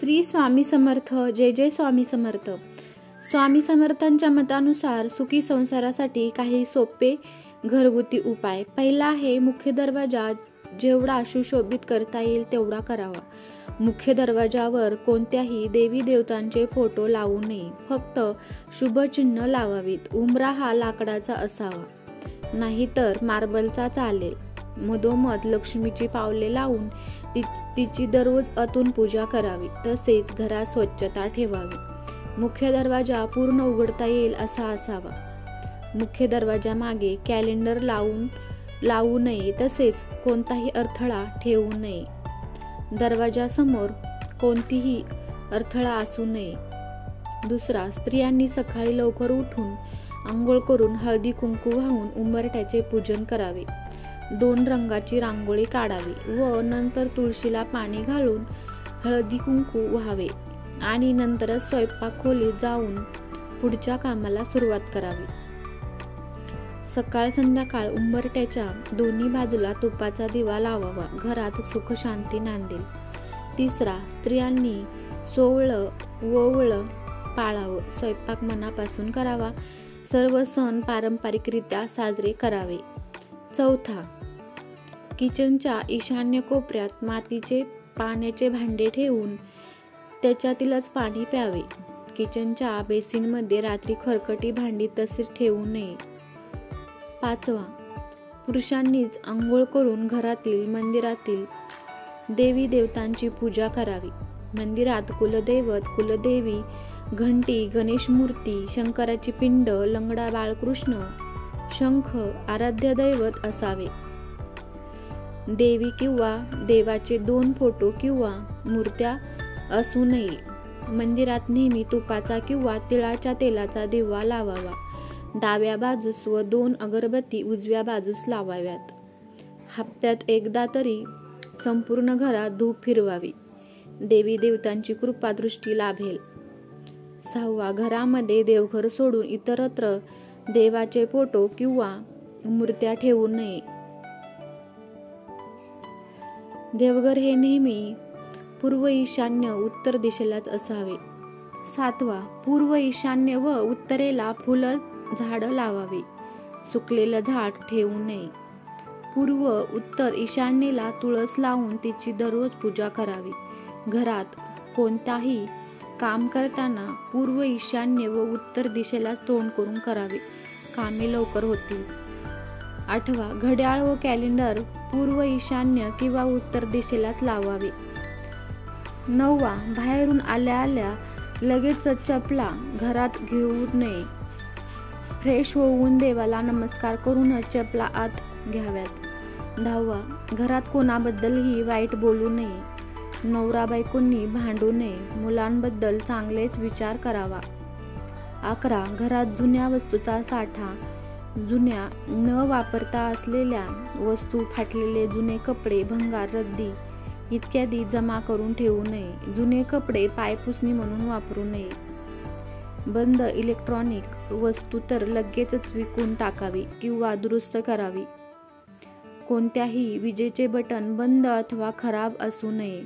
श्री स्वामी समर्थ. जय जय स्वामी समर्थ. स्वामी समर्थांच्या मतानुसार सुखी संसारासाठी काही सोपे घरगुती उपाय. पहिला आहे, मुख्य दरवाजा जेवढा सुशोभित करता येईल तेवढा करावा. मुख्य दरवाजावर कोणत्याही देवी देवतांचे फोटो लावू नये. फक्त शुभचिन्ह लावावीत. उंबरा हा लाकडाचा असावा, नाहीतर मार्बलचा चालेल. मधोमध लक्ष्मीची पावले लावून तिची दररोज आतून पूजा करावी. तसेच घरात स्वच्छता ठेवावी. मुख्य दरवाजा पूर्ण उघडता येईल असा असावा. मुख्य दरवाजा मागे कॅलेंडर लावू नये. तसेच कोणताही अडथळा ठेवू नये. दरवाजासमोर कोणतीही अडथळा असू नये. दुसरा, स्त्रियांनी सकाळी लवकर उठून आंघोळ करून हळदी कुंकू वाहून उंबरठ्याचे पूजन करावे. 2 रंगाची रांगोळी काढावी व नंतर तुळशीला पाणी घालून हळदी कुंकू व्हावे आणि नंतरच स्वयंपाक खोलीत जाऊन पुढच्या कामाला सुरुवात करावी. सकाळ संध्याकाळ उंबरठ्याच्या दोन्ही बाजूला तुपाचा दिवा लावावा. घरात सुख शांती नांदेल. तिसरा, स्त्रियांनी सोवळं पाळावं. स्वयंपाक मनापासून करावा. सर्व सण पारंपरिकरित्या साजरे करावे. चौथा, किचनच्या ईशान्य कोपऱ्यात मातीचे पाण्याचे भांडे ठेवून त्याच्यातीलच पाणी प्यावे. किचनच्या बेसिनमध्ये रात्री खरकटी भांडी तसेच ठेवू नये. पाचवा, पुरुषांनीच आंघोळ करून घरातील मंदिरातील देवी देवतांची पूजा करावी. मंदिरात कुलदैवत, कुलदेवी, घंटी, गणेश मूर्ती, शंकराची पिंड, लंगडा बाळकृष्ण, शंख, आराध्य दैवत असावे. देवी किंवा देवाचे 2 फोटो किंवा मूर्त्या असू नये. मंदिरात नेहमी तुपाचा किंवा तिळाच्या तेलाचा दिवा लावावा. डाव्या बाजूस व 2 अगरबत्ती उजव्या बाजूस लावाव्यात. हप्त्यात एकदा तरी संपूर्ण घरात धूप फिरवावी. देवी देवतांची कृपा दृष्टी लाभेल. 6वा, घरामध्ये देवघर सोडून इतरत्र देवाचे फोटो किंवा मूर्त्या ठेवू नये. देवघर हे नेहमी पूर्व ईशान्य उत्तर दिशेलाच असावे. 7वा, पूर्व ईशान्य व उत्तरेला फुलं झाड लावावे. सुकलेलं झाड ठेवू नये. पूर्व उत्तर ईशान्येला तुळस लावून तिची दररोज पूजा करावी. घरात कोणताही काम करताना पूर्व ईशान्य व उत्तर दिशेलाच तोंड करून करावे. कामे लवकर होतील. 8वा, घड्याळ व कॅलेंडर पूर्व ईशान्य किंवा उत्तर दिशेलाच लावावे. 9वा, बाहेरून आल्या लगेच चपला घरात घेऊ नये. फ्रेश होऊन देवाला नमस्कार करूनच चपला आत घ्याव्यात. 10वा, घरात कोणाबद्दलही वाईट बोलू नये. नवरा बायकोंनी भांडू नये. मुलांबद्दल चांगलेच विचार करावा. 11, घरात जुन्या वस्तूचा साठा, जुन्या न वापरता असलेल्या वस्तू, फाटलेले जुने कपडे, भंगार, रद्दी इत्यादी जमा करून ठेवू नये. जुने कपडे पायपुसणी म्हणून वापरू नये. बंद इलेक्ट्रॉनिक वस्तू तर लगेचच विकून टाकावी किंवा दुरुस्त करावी. कोणत्याही विजेचे बटन बंद अथवा खराब असू नये.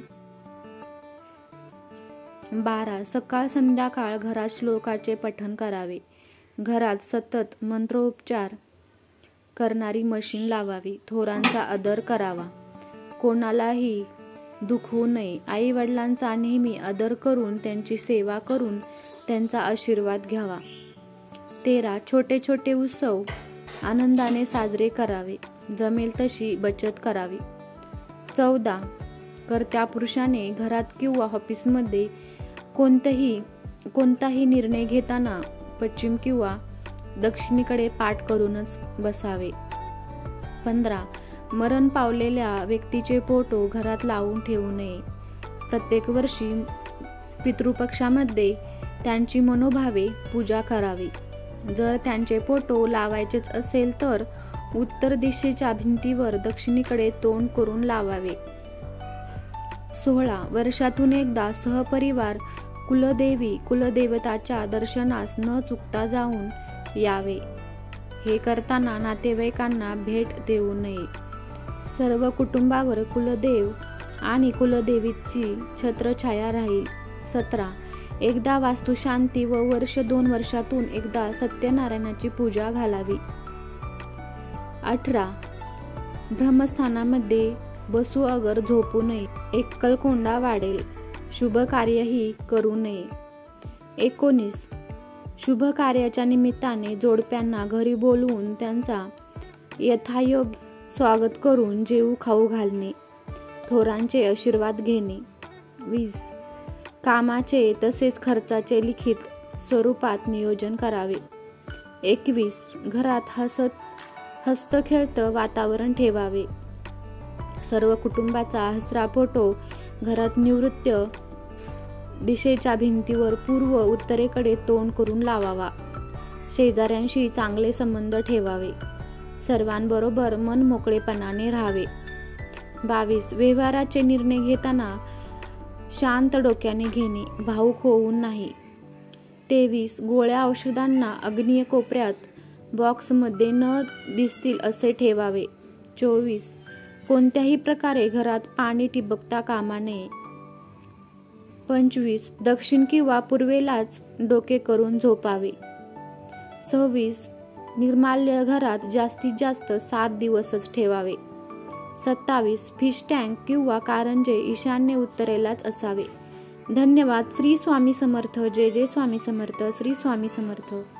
12, सकाळ संध्याकाळ घरात श्लोकाचे पठण करावे. घरात सतत मंत्रोच्चार करणारी मशीन लावावी. थोरांचा आदर करावा. कोणालाही दुखवू नये. आई वडिलांचा नेहमी आदर करून त्यांची सेवा करून त्यांचा आशीर्वाद घ्यावा. 13, छोटे छोटे उत्सव आनंदाने साजरे करावे. जमेल तशी बचत करावी. 14, कर्त्या पुरुषाने घरात किंवा ऑफिसमध्ये कोणताही निर्णय घेताना पश्चिम किंवा दक्षिणेकडे पाठ करूनच बसावे. 15, मरण पावलेल्या व्यक्तीचे फोटो घरात लावून ठेवू नये. प्रत्येक वर्षी पितृपक्षामध्ये त्यांची मनोभावे पूजा करावी. जर त्यांचे फोटो लावायचेच असेल तर उत्तर दिशेच्या भिंतीवर दक्षिणेकडे तोंड करून लावावे. 16, वर्षातून एकदा सहपरिवार कुलदेवी कुलदेवताच्या दर्शनास न चुकता जाऊन यावे. हे करताना नातेवाईकांना भेट देऊ नये. सर्व कुटुंबावर कुलदेव आणि कुलदेवीची छत्रछाया राहील. 17. एकदा वास्तुशांती व वर्ष 2 वर्षातून एकदा सत्यनारायणाची पूजा घालावी. 18. ब्रह्मस्थानामध्ये बसू अगर झोपू नये. एकलकोंडा वाढेल. शुभ कार्यही करू नये. 19. शुभ कार्याच्या निमित्ताने जोडप्यांना घरी बोलवून त्यांचा यथायोग्य स्वागत करून जेवू खाऊ घालणे. थोरांचे आशीर्वाद घेणे. 20. कामाचे तसेच खर्चाचे लिखित स्वरूपात नियोजन करावे. 21. घरात हसतं वातावरण ठेवावे. सर्व कुटुंबाचा हसरा फोटो घरात निवृत्त दिशेच्या भिंतीवर पूर्व उत्तरेकडे तोंड करून लावावा. शेजाऱ्यांशी चांगले संबंध ठेवावे. सर्वांबरोबर मनमोकळेपणाने राहावे. 22. व्यवहाराचे निर्णय घेताना शांत डोक्याने घेणे, भावुक होऊन नाही. 23. गोळ्या औषधांना अग्नीय कोपऱ्यात बॉक्समध्ये न दिसतील असे ठेवावे. 24. कोणत्याही प्रकारे घरात पाणी ठिबकता कामा नये. 25. दक्षिण किंवा पूर्वेलाच डोके करून झोपावे. 26. निर्माल्य घरात जास्तीत जास्त 7 दिवसच ठेवावे. 27. फिश टँक किंवा कारंजे ईशान्य उत्तरेलाच असावे. धन्यवाद. श्री स्वामी समर्थ. जय जय स्वामी समर्थ. श्री स्वामी समर्थ.